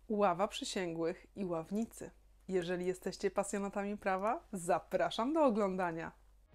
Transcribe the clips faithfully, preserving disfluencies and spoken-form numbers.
Ława przysięgłych i ławnicy. Jeżeli jesteście pasjonatami prawa, zapraszam do oglądania.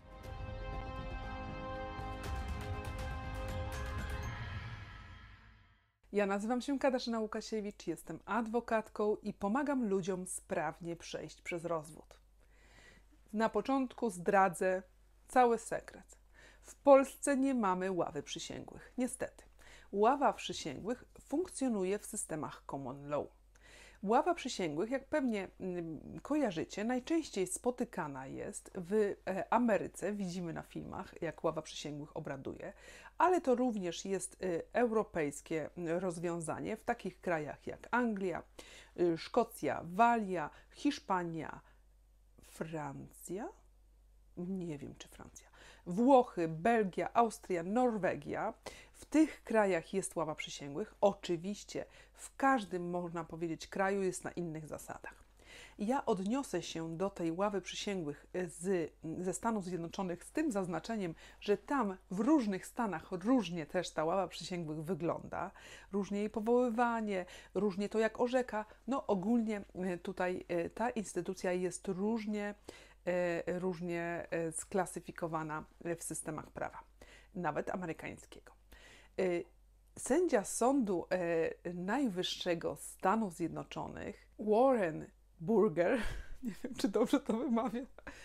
Ja nazywam się Katarzyna Łukasiewicz, jestem adwokatką i pomagam ludziom sprawnie przejść przez rozwód. Na początku zdradzę cały sekret. W Polsce nie mamy ławy przysięgłych, niestety. Ława przysięgłych funkcjonuje w systemach common law. Ława przysięgłych, jak pewnie kojarzycie, najczęściej spotykana jest w Ameryce. Widzimy na filmach, jak ława przysięgłych obraduje, ale to również jest europejskie rozwiązanie w takich krajach jak Anglia, Szkocja, Walia, Hiszpania, Francja? Nie wiem, czy Francja. Włochy, Belgia, Austria, Norwegia. W tych krajach jest ława przysięgłych. Oczywiście w każdym, można powiedzieć, kraju jest na innych zasadach. Ja odniosę się do tej ławy przysięgłych z, ze Stanów Zjednoczonych z tym zaznaczeniem, że tam w różnych stanach różnie też ta ława przysięgłych wygląda, różnie jej powoływanie, różnie to jak orzeka. No ogólnie tutaj ta instytucja jest różnie różnie sklasyfikowana w systemach prawa, nawet amerykańskiego. Sędzia Sądu Najwyższego Stanów Zjednoczonych, Warren Burger, nie wiem, czy dobrze to wymawiam,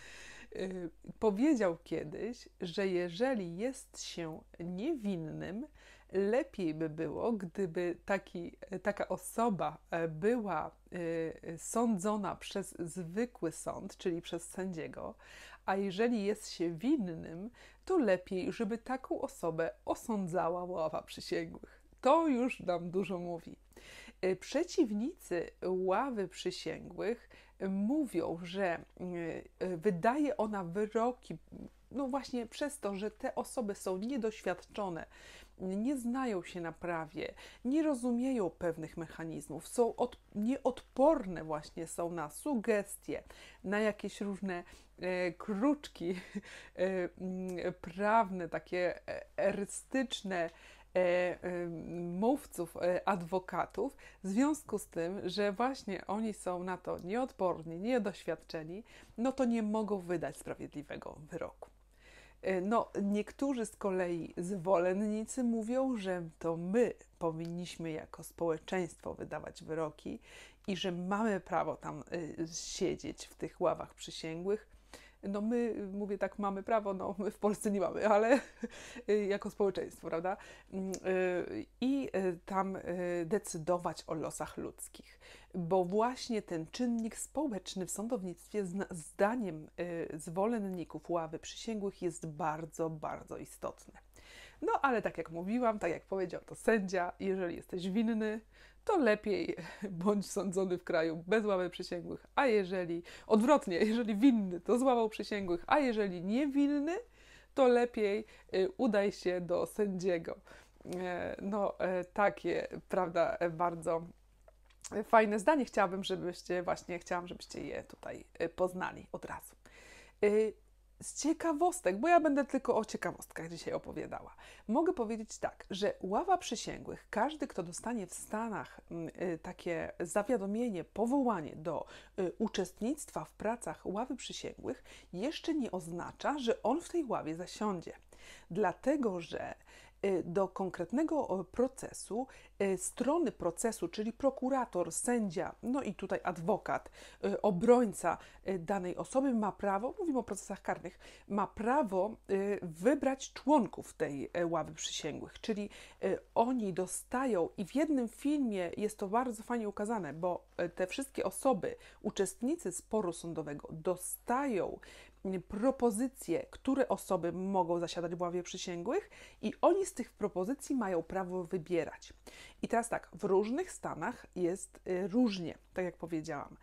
powiedział kiedyś, że jeżeli jest się niewinnym, lepiej by było, gdyby taki, taka osoba była sądzona przez zwykły sąd, czyli przez sędziego, a jeżeli jest się winnym, to lepiej, żeby taką osobę osądzała ława przysięgłych. To już nam dużo mówi. Przeciwnicy ławy przysięgłych mówią, że wydaje ona wyroki, no właśnie przez to, że te osoby są niedoświadczone, nie znają się na prawie, nie rozumieją pewnych mechanizmów, są od, nieodporne właśnie są na sugestie, na jakieś różne e, kruczki e, prawne, takie erystyczne, mówców, adwokatów, w związku z tym, że właśnie oni są na to nieodporni, niedoświadczeni, no to nie mogą wydać sprawiedliwego wyroku. No, niektórzy z kolei zwolennicy mówią, że to my powinniśmy jako społeczeństwo wydawać wyroki i że mamy prawo tam siedzieć w tych ławach przysięgłych. No my, mówię tak, mamy prawo, no my w Polsce nie mamy, ale jako społeczeństwo, prawda? I tam decydować o losach ludzkich, bo właśnie ten czynnik społeczny w sądownictwie zdaniem zwolenników ławy przysięgłych jest bardzo, bardzo istotny. No ale tak jak mówiłam, tak jak powiedział to sędzia, jeżeli jesteś winny, to lepiej bądź sądzony w kraju bez ławy przysięgłych, a jeżeli, odwrotnie, jeżeli winny, to z ławą przysięgłych, a jeżeli niewinny, to lepiej udaj się do sędziego. No takie, prawda, bardzo fajne zdanie. Chciałabym, żebyście właśnie, chciałam, żebyście je tutaj poznali od razu. Z ciekawostek, bo ja będę tylko o ciekawostkach dzisiaj opowiadała. Mogę powiedzieć tak, że ława przysięgłych, każdy, kto dostanie w Stanach y, takie zawiadomienie, powołanie do y, uczestnictwa w pracach ławy przysięgłych, jeszcze nie oznacza, że on w tej ławie zasiądzie. Dlatego, że do konkretnego procesu strony procesu, czyli prokurator, sędzia, no i tutaj adwokat, obrońca danej osoby ma prawo, mówimy o procesach karnych, ma prawo wybrać członków tej ławy przysięgłych, czyli oni dostają i w jednym filmie jest to bardzo fajnie ukazane, bo te wszystkie osoby, uczestnicy sporu sądowego dostają propozycje, które osoby mogą zasiadać w ławie przysięgłych i oni z tych propozycji mają prawo wybierać. I teraz tak, w różnych stanach jest różnie, tak jak powiedziałam.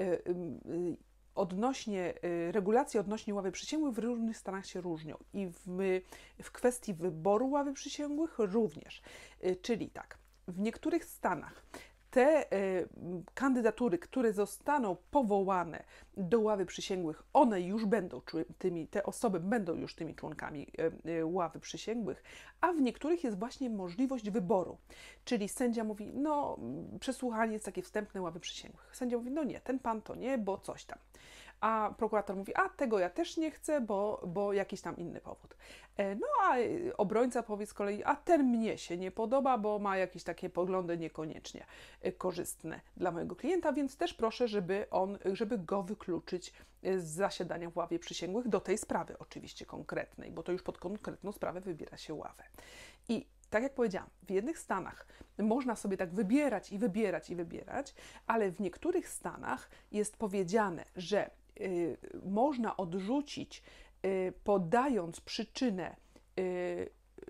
Odnośnie, regulacje odnośnie ławy przysięgłych w różnych stanach się różnią i w, w kwestii wyboru ławy przysięgłych również. Czyli tak, w niektórych stanach te y, kandydatury, które zostaną powołane do ławy przysięgłych, one już będą tymi, te osoby będą już tymi członkami y, y, ławy przysięgłych, a w niektórych jest właśnie możliwość wyboru. Czyli sędzia mówi, no przesłuchanie jest takie wstępne ławy przysięgłych. Sędzia mówi, no nie, ten pan to nie, bo coś tam. A prokurator mówi, a tego ja też nie chcę, bo, bo jakiś tam inny powód. No a obrońca powie z kolei, a ten mnie się nie podoba, bo ma jakieś takie poglądy niekoniecznie korzystne dla mojego klienta, więc też proszę, żeby, on, żeby go wykluczyć z zasiadania w ławie przysięgłych do tej sprawy oczywiście konkretnej, bo to już pod konkretną sprawę wybiera się ławę. I tak jak powiedziałam, w jednych stanach można sobie tak wybierać i wybierać i wybierać, ale w niektórych stanach jest powiedziane, że y, można odrzucić, y, podając przyczynę y,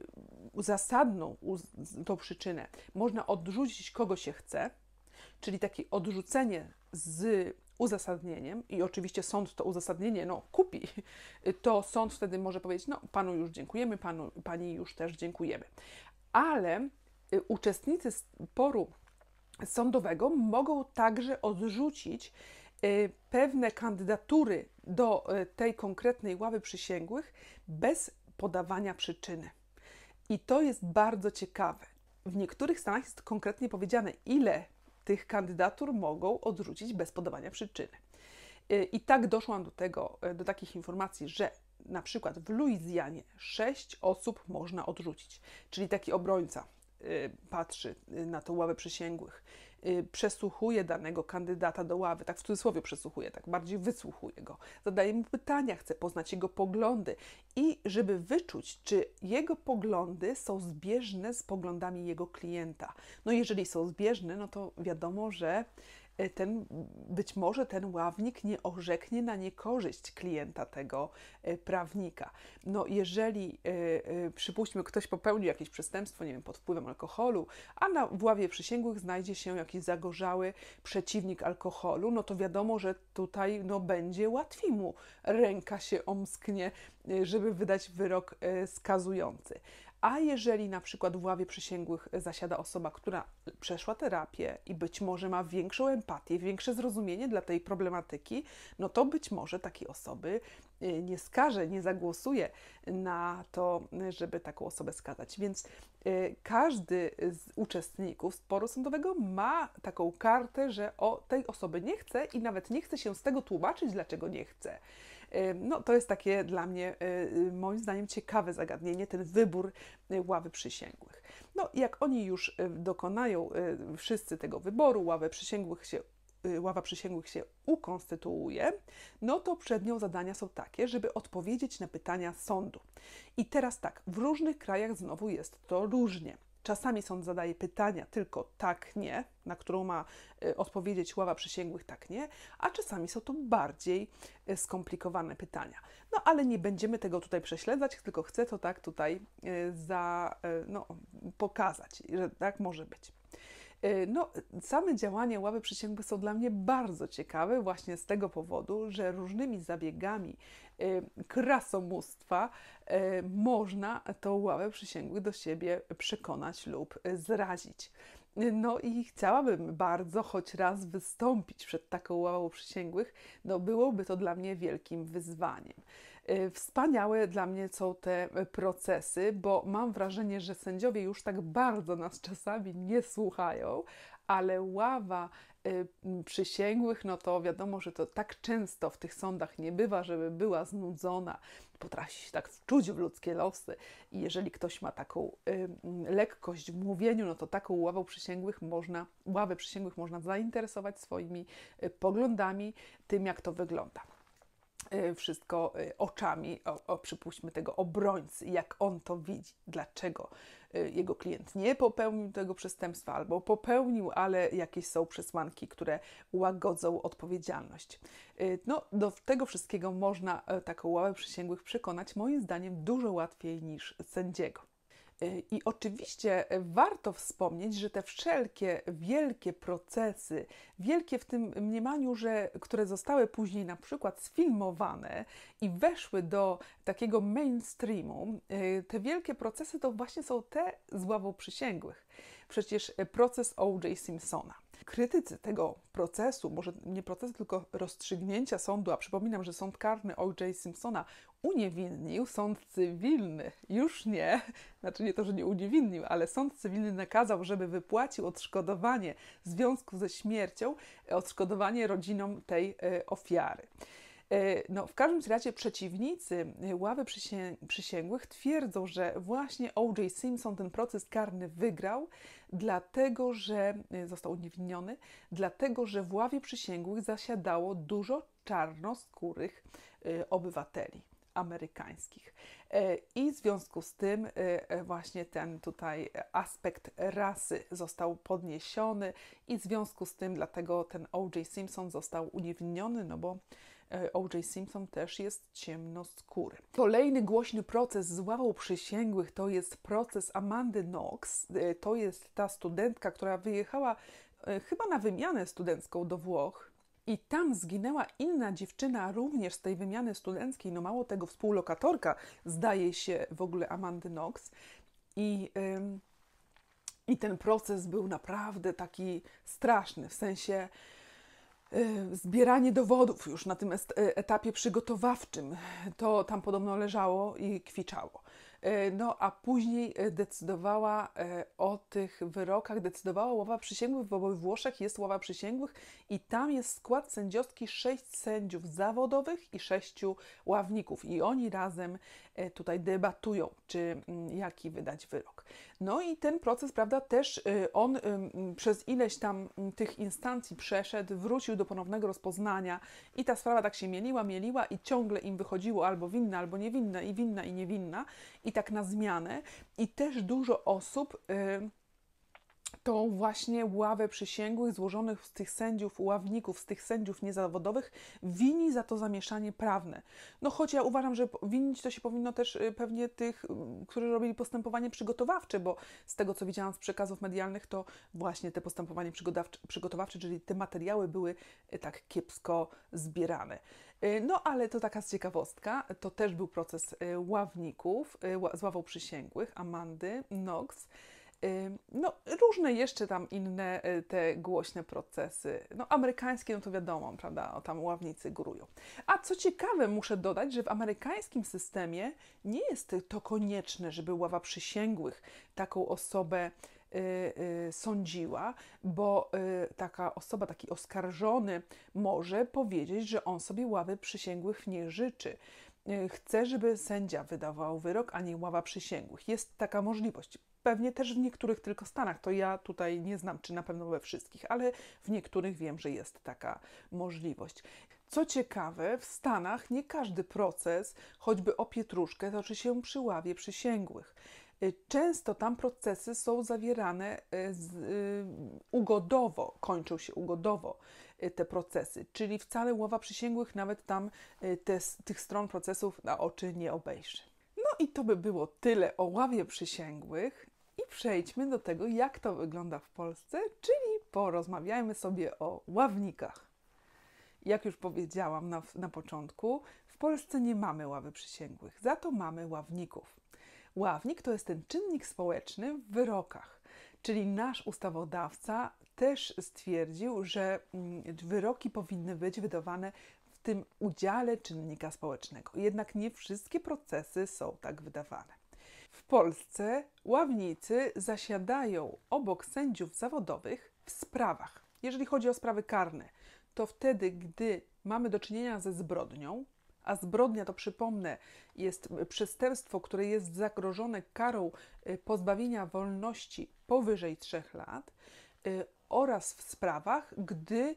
zasadną, tą przyczynę, można odrzucić kogo się chce, czyli takie odrzucenie z uzasadnieniem i oczywiście sąd to uzasadnienie no, kupi, to sąd wtedy może powiedzieć, no panu już dziękujemy, panu, pani już też dziękujemy. Ale y, uczestnicy sporu sądowego mogą także odrzucić y, pewne kandydatury do y, tej konkretnej ławy przysięgłych bez podawania przyczyny. I to jest bardzo ciekawe. W niektórych stanach jest konkretnie powiedziane, ile tych kandydatur mogą odrzucić bez podawania przyczyny. Y, I tak doszłam do tego, do takich informacji, że na przykład w Luizjanie sześć osób można odrzucić, czyli taki obrońca y, patrzy na tę ławę przysięgłych, y, przesłuchuje danego kandydata do ławy, tak w cudzysłowie przesłuchuje, tak bardziej wysłuchuje go, zadaje mu pytania, chce poznać jego poglądy i żeby wyczuć, czy jego poglądy są zbieżne z poglądami jego klienta. No jeżeli są zbieżne, no to wiadomo, że ten, być może ten ławnik nie orzeknie na niekorzyść klienta tego prawnika. No jeżeli przypuśćmy, ktoś popełnił jakieś przestępstwo, nie wiem, pod wpływem alkoholu, a na w ławie przysięgłych znajdzie się jakiś zagorzały przeciwnik alkoholu, no to wiadomo, że tutaj no, będzie łatwiej mu ręka się omsknie, żeby wydać wyrok skazujący. A jeżeli na przykład w ławie przysięgłych zasiada osoba, która przeszła terapię i być może ma większą empatię, większe zrozumienie dla tej problematyki, no to być może takiej osoby nie skaże, nie zagłosuje na to, żeby taką osobę skazać. Więc każdy z uczestników sporu sądowego ma taką kartę, że o tej osoby nie chce i nawet nie chce się z tego tłumaczyć, dlaczego nie chce. No, to jest takie dla mnie, moim zdaniem, ciekawe zagadnienie, ten wybór ławy przysięgłych. No, jak oni już dokonają wszyscy tego wyboru, ławę przysięgłych się, ława przysięgłych się ukonstytuuje, no to przed nią zadania są takie, żeby odpowiedzieć na pytania sądu. I teraz tak, w różnych krajach znowu jest to różnie. Czasami sąd zadaje pytania tylko tak, nie, na którą ma y, odpowiedzieć ława przysięgłych tak, nie, a czasami są to bardziej y, skomplikowane pytania. No ale nie będziemy tego tutaj prześledzać, tylko chcę to tak tutaj y, za, y, no, pokazać, że tak może być. No, same działania ławy przysięgłych są dla mnie bardzo ciekawe właśnie z tego powodu, że różnymi zabiegami krasomóstwa można tą ławę przysięgłych do siebie przekonać lub zrazić. No i chciałabym bardzo choć raz wystąpić przed taką ławą przysięgłych, no byłoby to dla mnie wielkim wyzwaniem. Wspaniałe dla mnie są te procesy, bo mam wrażenie, że sędziowie już tak bardzo nas czasami nie słuchają, ale ława y, przysięgłych, no to wiadomo, że to tak często w tych sądach nie bywa, żeby była znudzona. Potrafi się tak wczuć w ludzkie losy i jeżeli ktoś ma taką y, lekkość w mówieniu, no to taką ławą przysięgłych można, ławę przysięgłych można zainteresować swoimi y, poglądami, tym jak to wygląda. Wszystko oczami, o, o, przypuśćmy tego obrońcy, jak on to widzi, dlaczego jego klient nie popełnił tego przestępstwa albo popełnił, ale jakieś są przesłanki, które łagodzą odpowiedzialność. No, do tego wszystkiego można taką ławę przysięgłych przekonać moim zdaniem dużo łatwiej niż sędziego. I oczywiście warto wspomnieć, że te wszelkie wielkie procesy, wielkie w tym mniemaniu, że które zostały później na przykład sfilmowane i weszły do takiego mainstreamu, te wielkie procesy to właśnie są te z ławą przysięgłych. Przecież proces O J Simpsona. Krytycy tego procesu, może nie procesu, tylko rozstrzygnięcia sądu, a przypominam, że sąd karny O J Simpsona uniewinnił, sąd cywilny już nie, znaczy nie to, że nie uniewinnił, ale sąd cywilny nakazał, żeby wypłacił odszkodowanie w związku ze śmiercią, odszkodowanie rodzinom tej y, ofiary. No, w każdym razie przeciwnicy ławy przysięgłych twierdzą, że właśnie O J Simpson ten proces karny wygrał, dlatego że został uniewinniony, dlatego że w ławie przysięgłych zasiadało dużo czarnoskórych obywateli amerykańskich. I w związku z tym właśnie ten tutaj aspekt rasy został podniesiony i w związku z tym dlatego ten O J Simpson został uniewinniony, no bo O J Simpson też jest ciemnoskóry. Kolejny głośny proces z ławą przysięgłych to jest proces Amandy Knox. To jest ta studentka, która wyjechała chyba na wymianę studencką do Włoch i tam zginęła inna dziewczyna również z tej wymiany studenckiej, no mało tego, współlokatorka, zdaje się, w ogóle Amandy Knox. I, ym, i ten proces był naprawdę taki straszny, w sensie zbieranie dowodów już na tym etapie przygotowawczym, to tam podobno leżało i kwiczało. No a później decydowała o tych wyrokach, decydowała ława przysięgłych, bo we Włoszech jest ława przysięgłych i tam jest skład sędziowski sześć sędziów zawodowych i sześciu ławników i oni razem tutaj debatują, czy jaki wydać wyrok. No i ten proces, prawda, też on przez ileś tam tych instancji przeszedł, wrócił do ponownego rozpoznania i ta sprawa tak się mieliła, mieliła i ciągle im wychodziło albo winna, albo niewinna, i winna, i niewinna, i tak na zmianę. I też dużo osób y, tą właśnie ławę przysięgłych złożonych z tych sędziów, ławników, z tych sędziów niezawodowych wini za to zamieszanie prawne. No choć ja uważam, że winić to się powinno też pewnie tych, którzy robili postępowanie przygotowawcze, bo z tego, co widziałam z przekazów medialnych, to właśnie te postępowanie przygotowawcze, czyli te materiały były tak kiepsko zbierane. No ale to taka ciekawostka, to też był proces ławników z ławą przysięgłych, Amandy Knox. No, różne jeszcze tam inne te głośne procesy. No, amerykańskie, no to wiadomo, prawda, o, tam ławnicy górują. A co ciekawe, muszę dodać, że w amerykańskim systemie nie jest to konieczne, żeby ława przysięgłych taką osobę y, y, sądziła, bo y, taka osoba, taki oskarżony może powiedzieć, że on sobie ławy przysięgłych nie życzy. Chce, żeby sędzia wydawał wyrok, a nie ława przysięgłych. Jest taka możliwość. Pewnie też w niektórych tylko stanach, to ja tutaj nie znam, czy na pewno we wszystkich, ale w niektórych wiem, że jest taka możliwość. Co ciekawe, w Stanach nie każdy proces, choćby o pietruszkę, toczy się przy ławie przysięgłych. Często tam procesy są zawierane z, y, ugodowo, kończą się ugodowo y, te procesy, czyli wcale ława przysięgłych nawet tam y, te, tych stron procesów na oczy nie obejrzy. No i to by było tyle o ławie przysięgłych i przejdźmy do tego, jak to wygląda w Polsce, czyli porozmawiajmy sobie o ławnikach. Jak już powiedziałam na, na początku, w Polsce nie mamy ławy przysięgłych, za to mamy ławników. Ławnik to jest ten czynnik społeczny w wyrokach, czyli nasz ustawodawca też stwierdził, że wyroki powinny być wydawane w tym udziale czynnika społecznego. Jednak nie wszystkie procesy są tak wydawane. W Polsce ławnicy zasiadają obok sędziów zawodowych w sprawach. Jeżeli chodzi o sprawy karne, to wtedy, gdy mamy do czynienia ze zbrodnią, a zbrodnia, to przypomnę, jest przestępstwo, które jest zagrożone karą pozbawienia wolności powyżej trzech lat, oraz w sprawach, gdy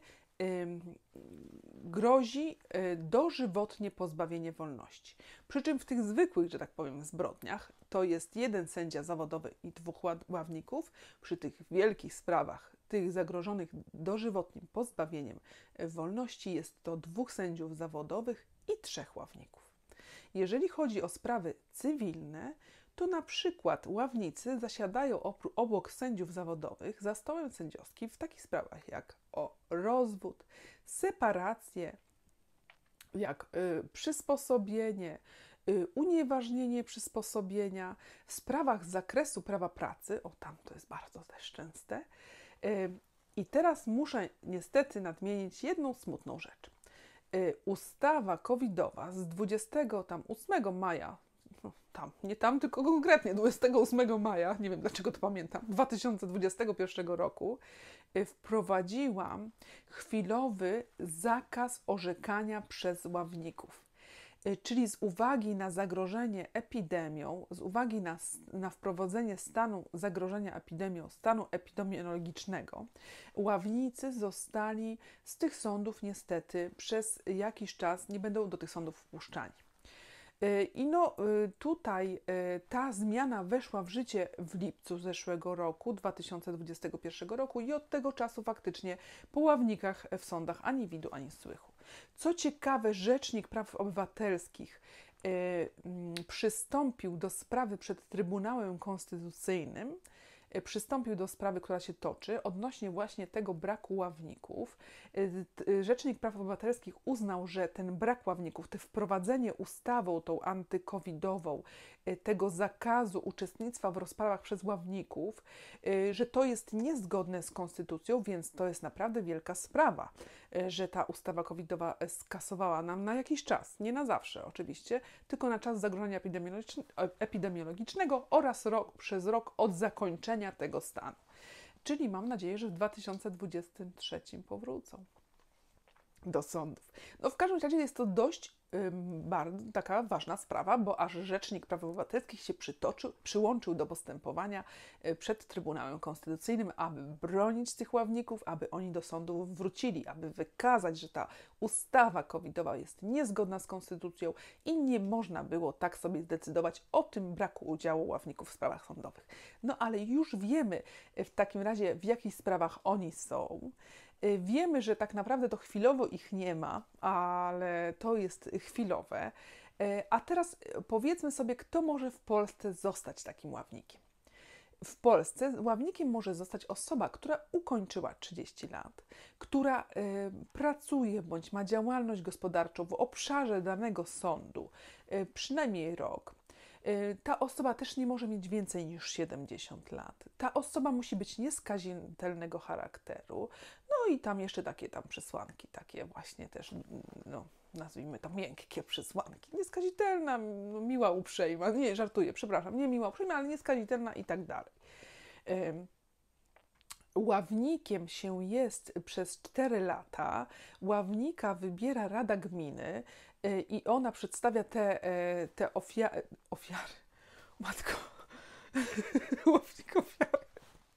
grozi dożywotnie pozbawienie wolności. Przy czym w tych zwykłych, że tak powiem, zbrodniach to jest jeden sędzia zawodowy i dwóch ławników. Przy tych wielkich sprawach, tych zagrożonych dożywotnim pozbawieniem wolności, jest to dwóch sędziów zawodowych i trzech ławników. Jeżeli chodzi o sprawy cywilne, to na przykład ławnicy zasiadają obok sędziów zawodowych za stołem sędziowskim w takich sprawach jak o rozwód, separację, jak y, przysposobienie, y, unieważnienie przysposobienia, w sprawach z zakresu prawa pracy, o tam to jest bardzo też częste, y, I teraz muszę niestety nadmienić jedną smutną rzecz. Ustawa covidowa z dwudziestego ósmego maja, no tam, nie tam, tylko konkretnie dwudziestego ósmego maja, nie wiem dlaczego to pamiętam, dwa tysiące dwudziestego pierwszego roku, wprowadziła chwilowy zakaz orzekania przez ławników. Czyli z uwagi na zagrożenie epidemią, z uwagi na, na wprowadzenie stanu zagrożenia epidemią, stanu epidemiologicznego, ławnicy zostali z tych sądów niestety przez jakiś czas, nie będą do tych sądów wpuszczani. I no tutaj ta zmiana weszła w życie w lipcu zeszłego roku, dwa tysiące dwudziestego pierwszego roku i od tego czasu faktycznie po ławnikach w sądach ani widu, ani słychu. Co ciekawe, Rzecznik Praw Obywatelskich y, przystąpił do sprawy przed Trybunałem Konstytucyjnym, y, przystąpił do sprawy, która się toczy, odnośnie właśnie tego braku ławników. Y, y, Rzecznik Praw Obywatelskich uznał, że ten brak ławników, to wprowadzenie ustawą tą antykowidową, y, tego zakazu uczestnictwa w rozprawach przez ławników, y, że to jest niezgodne z konstytucją, więc to jest naprawdę wielka sprawa, y, że ta ustawa covidowa skasowała nam na jakiś czas, nie na zawsze oczywiście, tylko na czas zagrożenia epidemiologicznego oraz rok, przez rok od zakończenia tego stanu. Czyli mam nadzieję, że w dwa tysiące dwudziestym trzecim powrócą do sądów. No w każdym razie jest to dość ym, bardzo taka ważna sprawa, bo aż Rzecznik Praw Obywatelskich się przytoczył, przyłączył do postępowania y, przed Trybunałem Konstytucyjnym, aby bronić tych ławników, aby oni do sądów wrócili, aby wykazać, że ta ustawa covidowa jest niezgodna z konstytucją i nie można było tak sobie zdecydować o tym braku udziału ławników w sprawach sądowych. No ale już wiemy w takim razie, w jakich sprawach oni są. Wiemy, że tak naprawdę to chwilowo ich nie ma, ale to jest chwilowe. A teraz powiedzmy sobie, kto może w Polsce zostać takim ławnikiem. W Polsce ławnikiem może zostać osoba, która ukończyła trzydzieści lat, która y, pracuje bądź ma działalność gospodarczą w obszarze danego sądu, y, przynajmniej rok. Ta osoba też nie może mieć więcej niż siedemdziesiąt lat. Ta osoba musi być nieskazitelnego charakteru. No i tam jeszcze takie tam przesłanki, takie właśnie też, no nazwijmy to miękkie przesłanki. Nieskazitelna, miła, uprzejma, nie, żartuję, przepraszam, nie miła, uprzejma, ale nieskazitelna i tak dalej. Ławnikiem się jest przez cztery lata. Ławnika wybiera Rada Gminy i ona przedstawia te, te ofia- ofiary. Matko. Ławnik ofiary.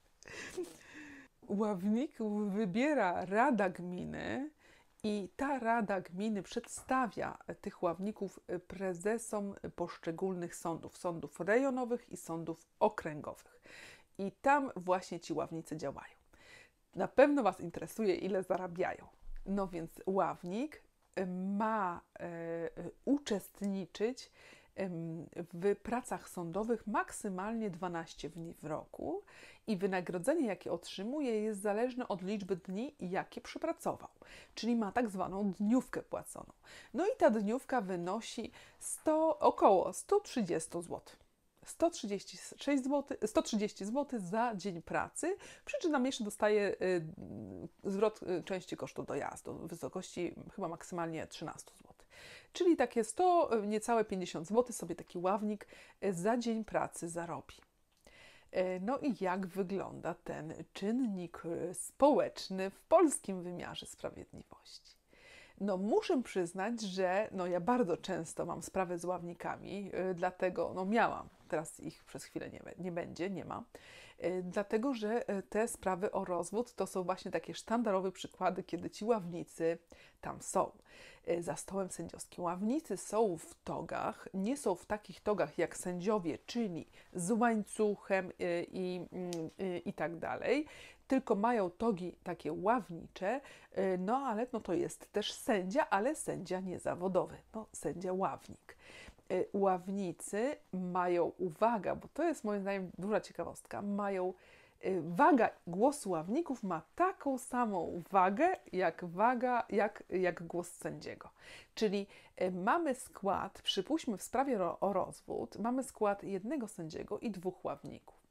Ławnik wybiera Rada Gminy i ta Rada Gminy przedstawia tych ławników prezesom poszczególnych sądów, sądów rejonowych i sądów okręgowych. I tam właśnie ci ławnicy działają. Na pewno Was interesuje, ile zarabiają. No więc ławnik ma e, uczestniczyć w pracach sądowych maksymalnie dwanaście dni w roku i wynagrodzenie, jakie otrzymuje, jest zależne od liczby dni, jakie przepracował, czyli ma tak zwaną dniówkę płaconą. No i ta dniówka wynosi sto, około sto trzydzieści złotych. sto trzydzieści sześć złotych, sto trzydzieści złotych za dzień pracy, przy czym nam jeszcze dostaje y, zwrot y, części kosztu dojazdu w wysokości chyba maksymalnie trzynaście złotych. Czyli takie sto, niecałe pięćdziesiąt złotych sobie taki ławnik za dzień pracy zarobi. No i jak wygląda ten czynnik społeczny w polskim wymiarze sprawiedliwości? No muszę przyznać, że no ja bardzo często mam sprawy z ławnikami, yy, dlatego, no miałam, teraz ich przez chwilę nie, nie będzie, nie ma, yy, dlatego, że te sprawy o rozwód to są właśnie takie sztandarowe przykłady, kiedy ci ławnicy tam są. Yy, za stołem sędziowskim ławnicy są w togach, nie są w takich togach jak sędziowie, czyli z łańcuchem yy, i, yy, i tak dalej, tylko mają togi takie ławnicze, no ale no to jest też sędzia, ale sędzia niezawodowy, no sędzia ławnik. Ławnicy mają, uwaga, bo to jest moim zdaniem duża ciekawostka, mają, waga głosu ławników ma taką samą wagę, jak waga, jak, jak głos sędziego. Czyli mamy skład, przypuśćmy w sprawie o rozwód, mamy skład jednego sędziego i dwóch ławników.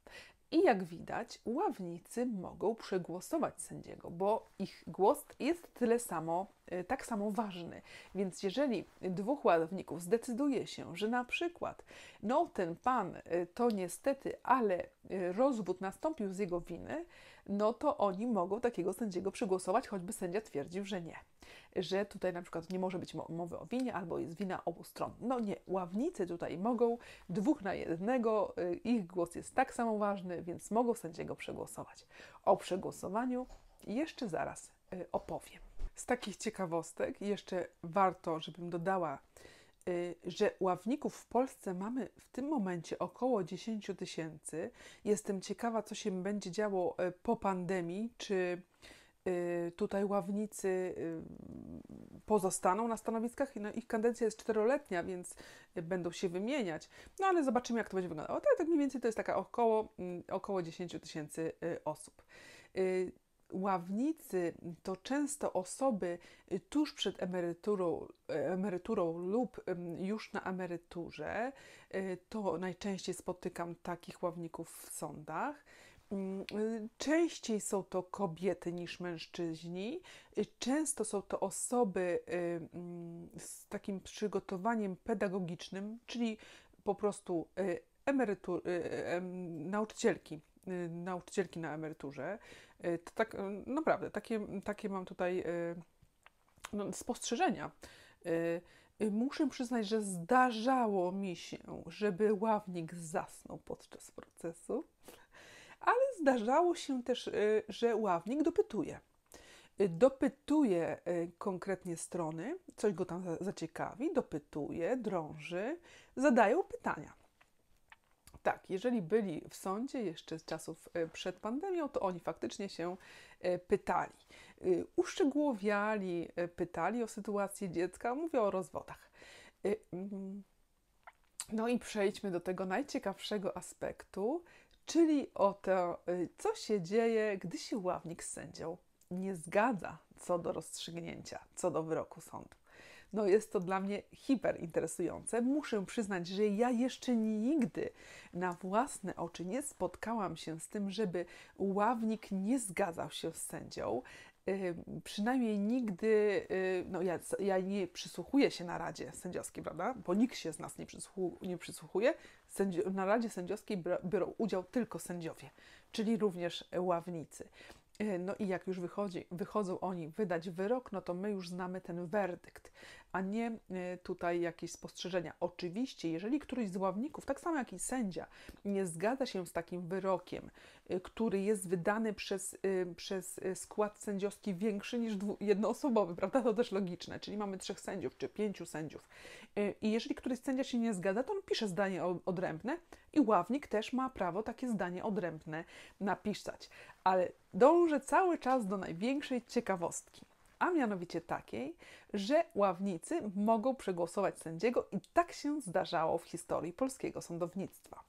I jak widać, ławnicy mogą przegłosować sędziego, bo ich głos jest tyle samo, tak samo ważny. Więc jeżeli dwóch ławników zdecyduje się, że na przykład no ten pan to niestety, ale rozwód nastąpił z jego winy, no to oni mogą takiego sędziego przegłosować, choćby sędzia twierdził, że nie. Że tutaj na przykład nie może być mowy o winie, albo jest wina obu stron. No nie, ławnicy tutaj mogą, dwóch na jednego, ich głos jest tak samo ważny, więc mogą sędziego przegłosować. O przegłosowaniu jeszcze zaraz opowiem. Z takich ciekawostek jeszcze warto, żebym dodała, że ławników w Polsce mamy w tym momencie około dziesięć tysięcy. Jestem ciekawa, co się będzie działo po pandemii, czy tutaj ławnicy pozostaną na stanowiskach. No, ich kadencja jest czteroletnia, więc będą się wymieniać. No ale zobaczymy, jak to będzie wyglądało. Tak, tak mniej więcej to jest taka około, około dziesięć tysięcy osób. Ławnicy to często osoby tuż przed emeryturą, emeryturą lub już na emeryturze. To najczęściej spotykam takich ławników w sądach. Częściej są to kobiety niż mężczyźni. Często są to osoby z takim przygotowaniem pedagogicznym, czyli po prostu emerytur, nauczycielki, nauczycielki na emeryturze. To tak naprawdę, takie, takie mam tutaj no, spostrzeżenia. Muszę przyznać, że zdarzało mi się, żeby ławnik zasnął podczas procesu, ale zdarzało się też, że ławnik dopytuje. Dopytuje konkretnie strony, coś go tam zaciekawi, dopytuje, drąży, zadają pytania. Tak, jeżeli byli w sądzie jeszcze z czasów przed pandemią, to oni faktycznie się pytali. Uszczegółowiali, pytali o sytuację dziecka, mówię o rozwodach. No i przejdźmy do tego najciekawszego aspektu, czyli o to, co się dzieje, gdy się ławnik z sędzią nie zgadza co do rozstrzygnięcia, co do wyroku sądu. No jest to dla mnie hiperinteresujące. Muszę przyznać, że ja jeszcze nigdy na własne oczy nie spotkałam się z tym, żeby ławnik nie zgadzał się z sędzią. Yy, przynajmniej nigdy, yy, no ja, ja nie przysłuchuję się na radzie sędziowskiej, prawda? Bo nikt się z nas nie, przysłuchu, nie przysłuchuje. Sędzio, na radzie sędziowskiej biorą udział tylko sędziowie, czyli również ławnicy. No i jak już wychodzi, wychodzą oni wydać wyrok, no to my już znamy ten werdykt, a nie tutaj jakieś spostrzeżenia. Oczywiście, jeżeli któryś z ławników, tak samo jak i sędzia, nie zgadza się z takim wyrokiem, który jest wydany przez, przez skład sędziowski większy niż dwu, jednoosobowy, prawda? To też logiczne, czyli mamy trzech sędziów czy pięciu sędziów. I jeżeli któryś sędzia się nie zgadza, to on pisze zdanie odrębne i ławnik też ma prawo takie zdanie odrębne napisać. Ale dążę cały czas do największej ciekawostki, a mianowicie takiej, że ławnicy mogą przegłosować sędziego i tak się zdarzało w historii polskiego sądownictwa.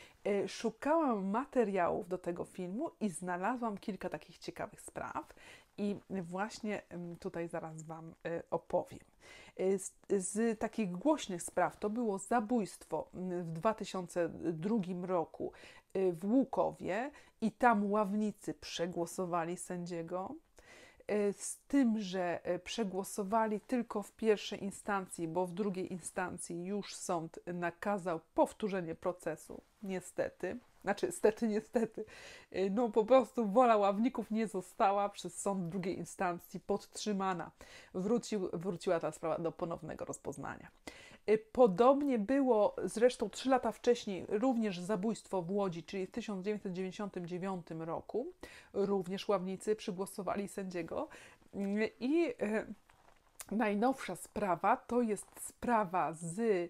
Szukałam materiałów do tego filmu i znalazłam kilka takich ciekawych spraw i właśnie tutaj zaraz Wam opowiem. Z, z takich głośnych spraw to było zabójstwo w dwa tysiące drugim roku w Łukowie i tam ławnicy przegłosowali sędziego. Z tym, że przegłosowali tylko w pierwszej instancji, bo w drugiej instancji już sąd nakazał powtórzenie procesu, niestety. Znaczy, stety, niestety. No po prostu wola ławników nie została przez sąd drugiej instancji podtrzymana. Wrócił, wróciła ta sprawa do ponownego rozpoznania. Podobnie było zresztą trzy lata wcześniej również zabójstwo w Łodzi, czyli w tysiąc dziewięćset dziewięćdziesiątym dziewiątym roku. Również ławnicy przygłosowali sędziego. I najnowsza sprawa to jest sprawa z...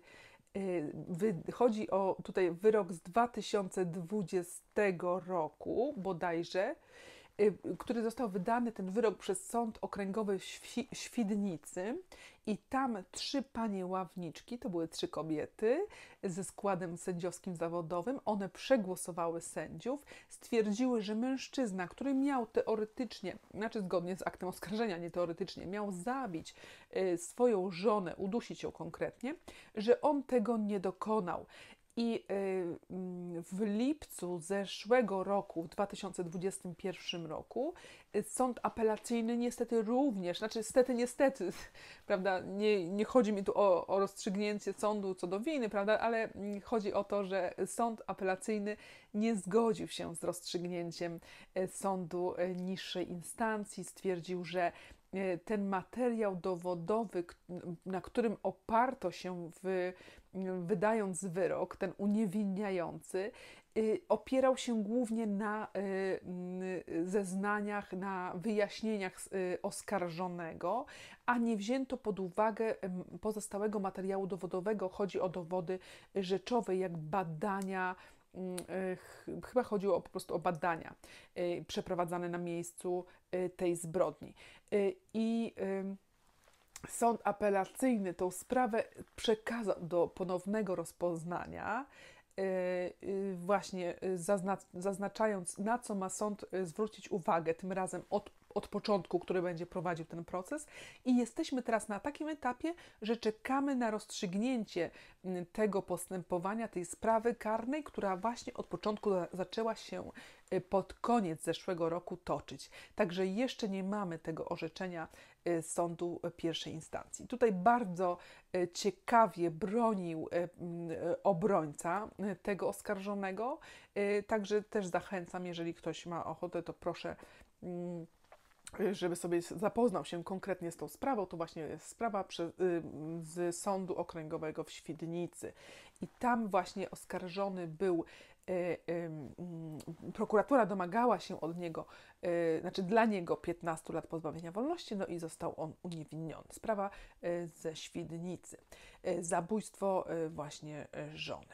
Chodzi o tutaj wyrok z dwa tysiące dwudziestego roku bodajże, który został wydany, ten wyrok, przez Sąd Okręgowy w Świdnicy i tam trzy panie ławniczki, to były trzy kobiety ze składem sędziowskim zawodowym, one przegłosowały sędziów, stwierdziły, że mężczyzna, który miał teoretycznie, znaczy zgodnie z aktem oskarżenia, nie teoretycznie, miał zabić swoją żonę, udusić ją konkretnie, że on tego nie dokonał. I w lipcu zeszłego roku, w dwa tysiące dwudziestym pierwszym roku, sąd apelacyjny niestety również, znaczy niestety, niestety, prawda, nie, nie chodzi mi tu o, o rozstrzygnięcie sądu co do winy, prawda, ale chodzi o to, że sąd apelacyjny nie zgodził się z rozstrzygnięciem sądu niższej instancji, stwierdził, że ten materiał dowodowy, na którym oparto się w, wydając wyrok, ten uniewinniający, opierał się głównie na zeznaniach, na wyjaśnieniach oskarżonego, a nie wzięto pod uwagę pozostałego materiału dowodowego. Chodzi o dowody rzeczowe, jak badania, chyba chodziło po prostu o badania przeprowadzane na miejscu tej zbrodni. I sąd apelacyjny tą sprawę przekazał do ponownego rozpoznania, właśnie zaznaczając, na co ma sąd zwrócić uwagę, tym razem od, od początku, który będzie prowadził ten proces. I jesteśmy teraz na takim etapie, że czekamy na rozstrzygnięcie tego postępowania, tej sprawy karnej, która właśnie od początku zaczęła się pod koniec zeszłego roku toczyć. Także jeszcze nie mamy tego orzeczenia sądu pierwszej instancji. Tutaj bardzo ciekawie bronił obrońca tego oskarżonego, także też zachęcam, jeżeli ktoś ma ochotę, to proszę, żeby sobie zapoznał się konkretnie z tą sprawą. To właśnie jest sprawa z Sądu Okręgowego w Świdnicy. I tam właśnie oskarżony był, prokuratura domagała się od niego, znaczy dla niego piętnastu lat pozbawienia wolności, no i został on uniewinniony. Sprawa ze Świdnicy. Zabójstwo właśnie żony.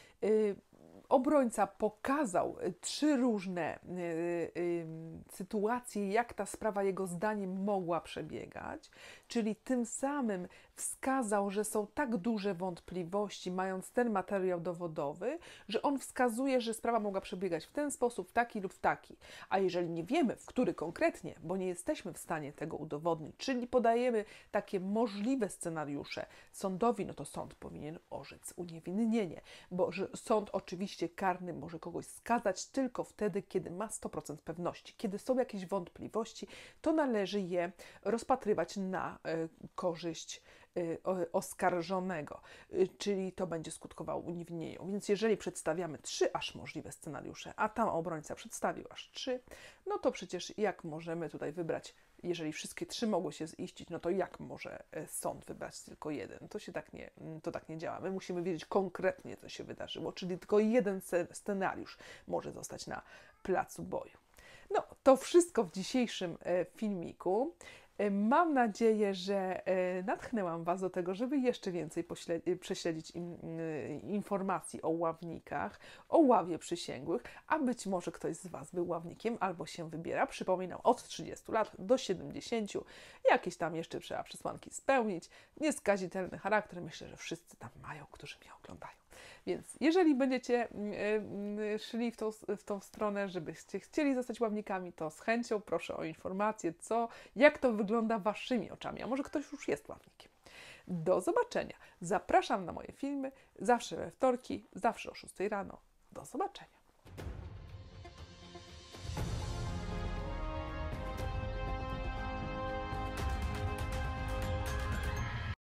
Obrońca pokazał trzy różne y, y, sytuacje, jak ta sprawa jego zdaniem mogła przebiegać, czyli tym samym wskazał, że są tak duże wątpliwości, mając ten materiał dowodowy, że on wskazuje, że sprawa mogła przebiegać w ten sposób, w taki lub w taki. A jeżeli nie wiemy, w który konkretnie, bo nie jesteśmy w stanie tego udowodnić, czyli podajemy takie możliwe scenariusze sądowi, no to sąd powinien orzec uniewinnienie, bo że sąd oczywiście karny może kogoś skazać tylko wtedy, kiedy ma sto procent pewności. Kiedy są jakieś wątpliwości, to należy je rozpatrywać na y, korzyść y, oskarżonego, y, czyli to będzie skutkowało uniewinnieniem. Więc jeżeli przedstawiamy trzy aż możliwe scenariusze, a tam obrońca przedstawił aż trzy, no to przecież jak możemy tutaj wybrać, jeżeli wszystkie trzy mogły się ziścić, no to jak może sąd wybrać tylko jeden? To się tak nie, to tak nie działa. My musimy wiedzieć konkretnie, co się wydarzyło, czyli tylko jeden scenariusz może zostać na placu boju. No, to wszystko w dzisiejszym filmiku. Mam nadzieję, że natchnęłam Was do tego, żeby jeszcze więcej prześledzić informacji o ławnikach, o ławie przysięgłych, a być może ktoś z Was był ławnikiem albo się wybiera. Przypominam, od trzydziestu lat do siedemdziesięciu. Jakieś tam jeszcze trzeba przesłanki spełnić. Nieskazitelny charakter, myślę, że wszyscy tam mają, którzy mnie oglądają. Więc jeżeli będziecie szli w tą, w tą stronę, żebyście chcieli zostać ławnikami, to z chęcią proszę o informację, co, jak to wygląda Waszymi oczami, a może ktoś już jest ławnikiem. Do zobaczenia. Zapraszam na moje filmy, zawsze we wtorki, zawsze o szóstej rano. Do zobaczenia.